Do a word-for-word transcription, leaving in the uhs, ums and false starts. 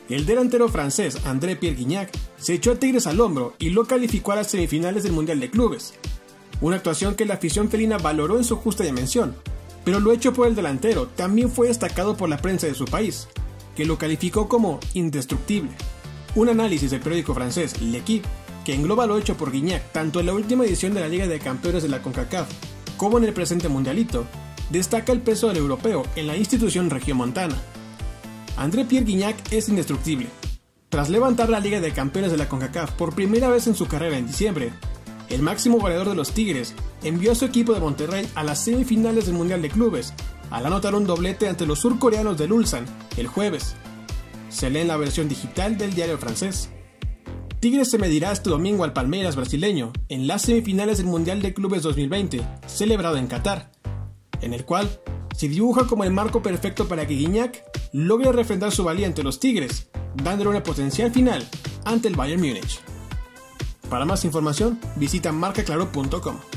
El delantero francés André Pierre Gignac se echó a Tigres al hombro y lo calificó a las semifinales del Mundial de Clubes, una actuación que la afición felina valoró en su justa dimensión, pero lo hecho por el delantero también fue destacado por la prensa de su país, que lo calificó como indestructible. Un análisis del periódico francés L'Équipe, que engloba lo hecho por Gignac tanto en la última edición de la Liga de Campeones de la CONCACAF como en el presente mundialito, destaca el peso del europeo en la institución regiomontana. André Pierre Gignac es indestructible. Tras levantar la Liga de Campeones de la CONCACAF por primera vez en su carrera en diciembre, el máximo goleador de los Tigres envió a su equipo de Monterrey a las semifinales del Mundial de Clubes, al anotar un doblete ante los surcoreanos del Ulsan el jueves. Se lee en la versión digital del diario francés. Tigres se medirá este domingo al Palmeiras brasileño en las semifinales del Mundial de Clubes dos mil veinte, celebrado en Qatar, en el cual se dibuja como el marco perfecto para que Gignac logre refrendar su valía ante los Tigres, dándole una potencial final ante el Bayern Múnich. Para más información, visita marca claro punto com.